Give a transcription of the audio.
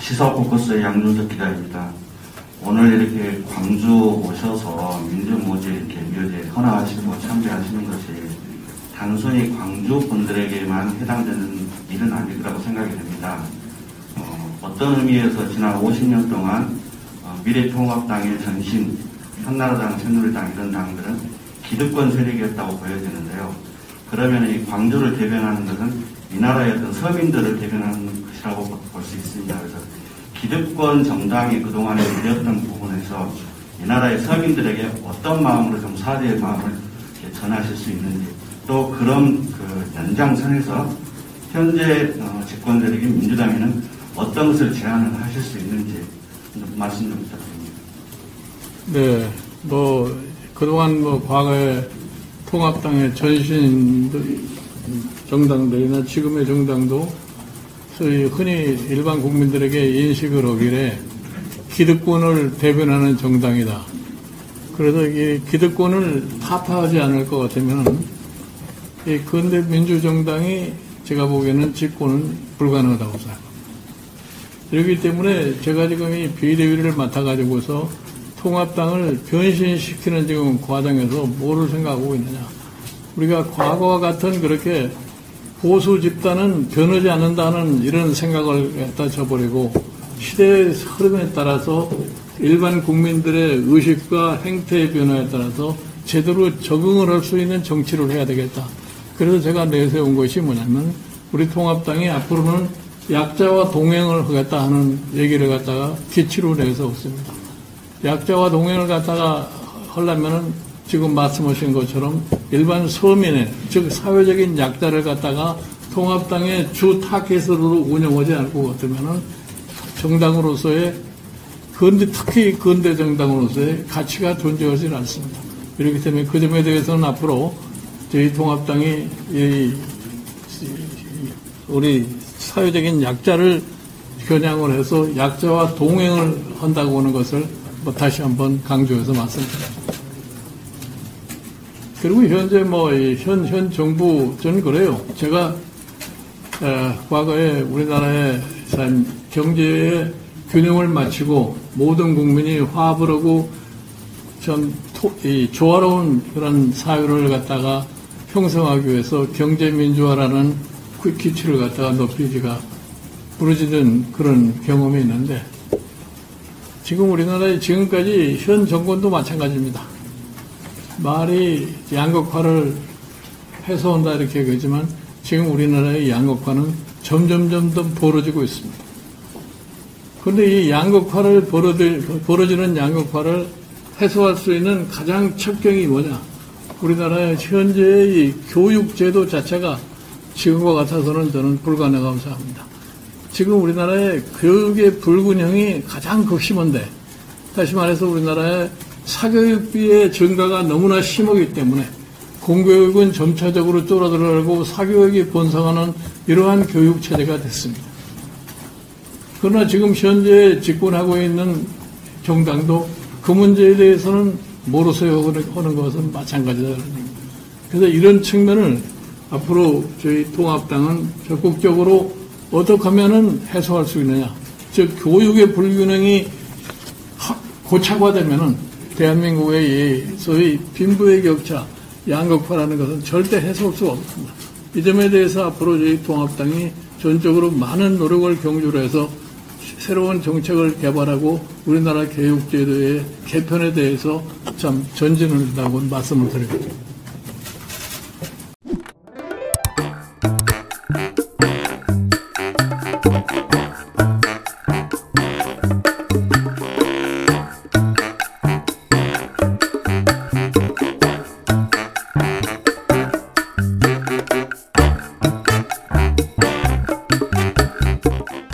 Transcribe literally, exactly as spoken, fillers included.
시사 포커스의 양준석 기자입니다. 오늘 이렇게 광주 오셔서 민주모제 이렇게 묘지에 헌화하시고 참배하시는 것이 단순히 광주 분들에게만 해당되는 일은 아닐 거라고 생각이 됩니다. 어, 어떤 의미에서 지난 오십 년 동안 어, 미래통합당의 전신, 한나라당, 새누리당 이런 당들은 기득권 세력이었다고 보여지는데요. 그러면 이 광주를 대변하는 것은 이 나라의 어떤 서민들을 대변하는 것이라고 볼 수 있습니다. 그래서 기득권 정당이 그동안에 누렸던 부분에서 이 나라의 서민들에게 어떤 마음으로 좀 사죄의 마음을 전하실 수 있는지, 또 그런 그 연장선에서 현재 어, 집권 세력인 민주당에는 어떤 것을 제안을 하실 수 있는지 말씀 좀 부탁드립니다. 네, 뭐 그동안 뭐 과거에 통합당의 전신 정당들이나 지금의 정당도 소위 흔히 일반 국민들에게 인식을 하기에 기득권을 대변하는 정당이다. 그래서 이게 기득권을 타파하지 않을 것 같으면 이 근대 민주정당이 제가 보기에는 집권은 불가능하다고 생각합니다. 그렇기 때문에 제가 지금 이 비대위를 맡아가지고서 통합당을 변신시키는 지금 과정에서 뭐를 생각하고 있느냐. 우리가 과거와 같은 그렇게 보수 집단은 변하지 않는다는 이런 생각을 갖다 쳐버리고 시대의 흐름에 따라서 일반 국민들의 의식과 행태의 변화에 따라서 제대로 적응을 할 수 있는 정치를 해야 되겠다. 그래서 제가 내세운 것이 뭐냐면 우리 통합당이 앞으로는 약자와 동행을 하겠다 하는 얘기를 갖다가 기치로 내세웠습니다. 약자와 동행을 갖다가 하려면은 지금 말씀하신 것처럼 일반 서민의, 즉 사회적인 약자를 갖다가 통합당의 주 타겟으로 운영하지 않을 것 같으면은 정당으로서의 근대, 특히 근대 정당으로서의 가치가 존재하지 않습니다. 이렇기 때문에 그 점에 대해서는 앞으로 저희 통합당이 이 우리 사회적인 약자를 겨냥을 해서 약자와 동행을 한다고 하는 것을 뭐 다시 한번 강조해서 말씀드립니다. 그리고 현재 뭐 현 현 정부 저는 그래요. 제가 에, 과거에 우리나라의 경제의 균형을 맞추고 모든 국민이 화합을 하고 전 토, 이 조화로운 그런 사회를 갖다가 형성하기 위해서 경제민주화라는 그 기치를 갖다가 높이 제가 부르짖은 그런 경험이 있는데 지금 우리나라의 지금까지 현 정권도 마찬가지입니다. 말이 양극화를 해소한다 이렇게 얘기하지만 지금 우리나라의 양극화는 점점점 더 벌어지고 있습니다. 그런데 이 양극화를 벌어들, 벌어지는 양극화를 해소할 수 있는 가장 첩경이 뭐냐? 우리나라의 현재의 이 교육제도 자체가 지금과 같아서는 저는 불가능하다고 생각합니다. 지금 우리나라의 교육의 불균형이 가장 극심한데, 다시 말해서 우리나라의 사교육비의 증가가 너무나 심하기 때문에 공교육은 점차적으로 줄어들어가고 사교육이 번성하는 이러한 교육체제가 됐습니다. 그러나 지금 현재 집권하고 있는 정당도 그 문제에 대해서는 모르쇠 하는 것은 마찬가지다. 그래서 이런 측면을 앞으로 저희 통합당은 적극적으로 어떻게 하면은 해소할 수 있느냐. 즉, 교육의 불균형이 고착화되면은 대한민국의 소위 빈부의 격차, 양극화라는 것은 절대 해소할 수가 없습니다. 이 점에 대해서 앞으로 저희 통합당이 전적으로 많은 노력을 경주로 해서 새로운 정책을 개발하고 우리나라 교육제도의 개편에 대해서 참 전진을 한다고 말씀을 드립니다.